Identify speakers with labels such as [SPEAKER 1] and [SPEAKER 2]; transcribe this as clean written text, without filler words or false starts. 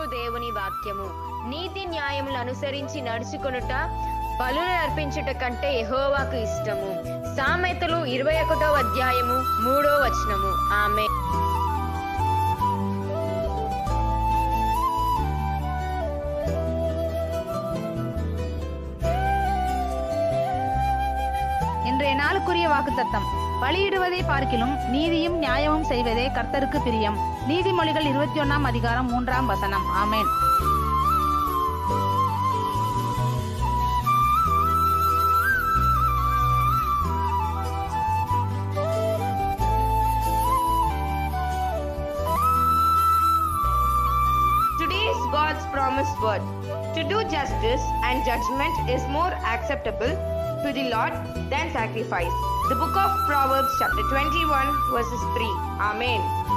[SPEAKER 1] దేవుని వాక్యము. నీతి న్యాయములు అనుసరించి నడుచుకొనుట బలులు అర్పించుట కంటే యెహోవాకు ఇష్టము. సామెతలు 21వ అధ్యాయము 3వ వచనము. ఆమేన్.
[SPEAKER 2] இன்றைய நாளுக்குரிய வாக்குத்தத்தம். பலியிடுவதை பார்க்கிலும் நீதியும் நியாயமும் செய்வதே கர்த்தருக்கு பிரியம். நீதிமொழிகள் 21ஆம் அதிகாரம் 3ஆம் வசனம். ஆமென்.
[SPEAKER 1] Today's God's promised word. To do justice and judgment is more acceptable to the Lord than sacrifice. The book of Proverbs chapter 21 verses 3. Amen.